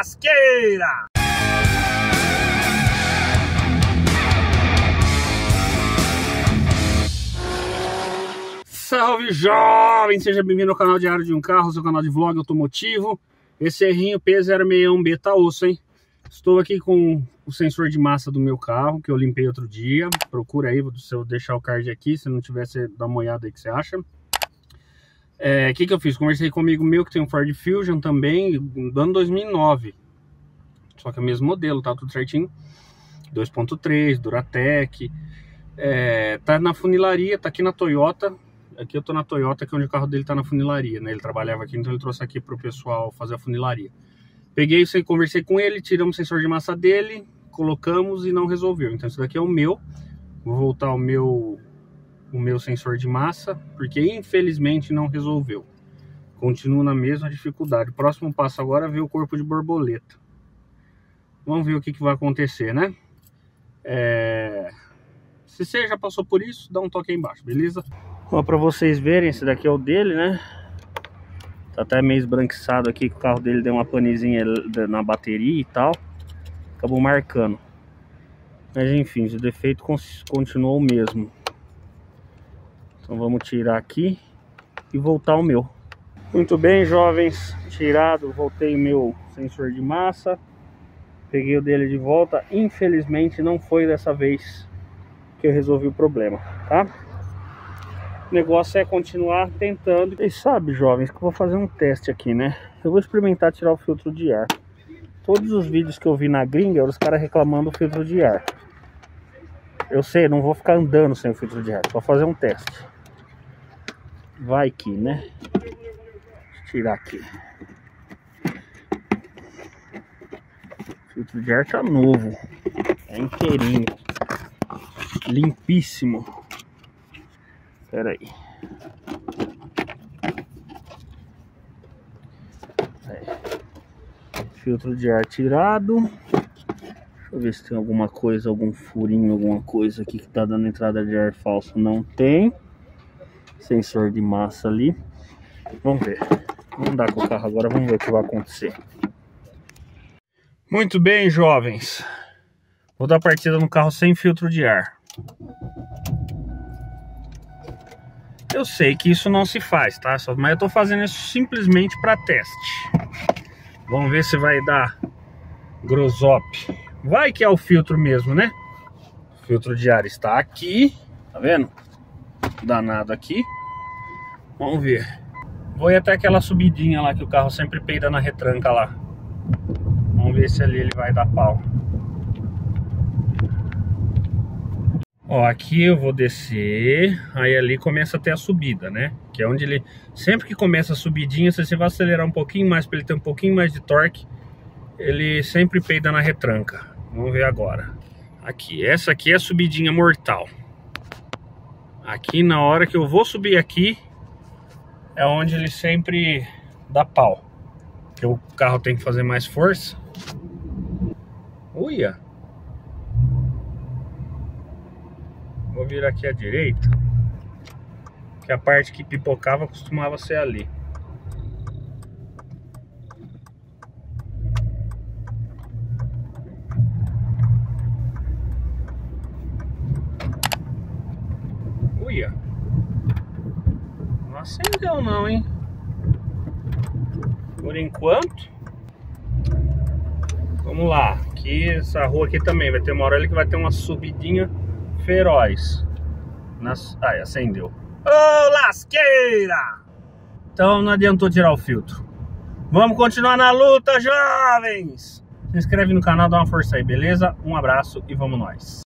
lasqueira! Salve, jovem! Seja bem-vindo ao canal Diário de um Carro, seu canal de vlog automotivo. Esse errinho P061B tá osso, hein? Estou aqui com o sensor de massa do meu carro, que eu limpei outro dia. Procura aí, se eu deixar o card aqui, se não tiver, você dá uma olhada aí que você acha. O que eu fiz? Conversei com um amigo meu que tem um Ford Fusion também, do ano 2009. Só que é o mesmo modelo, tá tudo certinho. 2.3, Duratec. Tá na funilaria, tá aqui na Toyota. Aqui eu tô na Toyota, que é onde o carro dele tá na funilaria, né? Ele trabalhava aqui, então ele trouxe aqui pro pessoal fazer a funilaria. Peguei isso aí, conversei com ele, tiramos o sensor de massa dele, colocamos e não resolveu. Então esse daqui é o meu. Vou voltar o meu sensor de massa, porque infelizmente não resolveu. Continuo na mesma dificuldade. O próximo passo agora é ver o corpo de borboleta. Vamos ver o que vai acontecer, né? Se você já passou por isso, dá um toque aí embaixo, beleza? Ó, pra vocês verem, esse daqui é o dele, né? Tá até meio esbranquiçado aqui, que o carro dele deu uma panezinha na bateria e tal. Acabou marcando. Mas enfim, o defeito continuou o mesmo. Então vamos tirar aqui e voltar o meu. Muito bem, jovens. Tirado, voltei o meu sensor de massa. Peguei o dele de volta. Infelizmente não foi dessa vez que eu resolvi o problema, tá? O negócio é continuar tentando. E sabe, jovens, que eu vou fazer um teste aqui, né? Eu vou experimentar tirar o filtro de ar. Todos os vídeos que eu vi na gringa eram os caras reclamando do filtro de ar. Eu sei, não vou ficar andando sem o filtro de ar. Só fazer um teste. Vai que, né? Deixa eu tirar aqui. O filtro de ar tá novo. É inteirinho. Limpíssimo. Espera aí. Filtro de ar tirado. Deixa eu ver se tem alguma coisa, algum furinho, alguma coisa aqui que tá dando entrada de ar falso. Não tem. Sensor de massa ali. Vamos ver. Vamos andar com o carro agora, vamos ver o que vai acontecer. Muito bem, jovens. Vou dar partida no carro sem filtro de ar. Eu sei que isso não se faz, tá? Mas eu tô fazendo isso simplesmente para teste. Vamos ver se vai dar grosop. Vai que é o filtro mesmo, né? O filtro de ar está aqui. Tá vendo? Danado aqui. Vamos ver. Vou ir até aquela subidinha lá que o carro sempre peida na retranca lá. Vamos ver se ali ele vai dar pau. Ó, aqui eu vou descer, aí ali começa a ter a subida, né? Que é onde ele, sempre que começa a subidinha, se você vai acelerar um pouquinho mais para ele ter um pouquinho mais de torque, ele sempre peida na retranca. Vamos ver agora. Aqui, essa aqui é a subidinha mortal. Aqui na hora que eu vou subir aqui, é onde ele sempre dá pau. Porque o carro tem que fazer mais força. Uia! Vou virar aqui à direita, que a parte que pipocava costumava ser ali. Uia! Não acendeu não, hein? Por enquanto. Vamos lá. Aqui, essa rua aqui também vai ter uma hora ali que vai ter uma subidinha feroz. Ai, acendeu. Ô, lasqueira! Então não adiantou tirar o filtro. Vamos continuar na luta, jovens! Se inscreve no canal, dá uma força aí, beleza? Um abraço e vamos nós.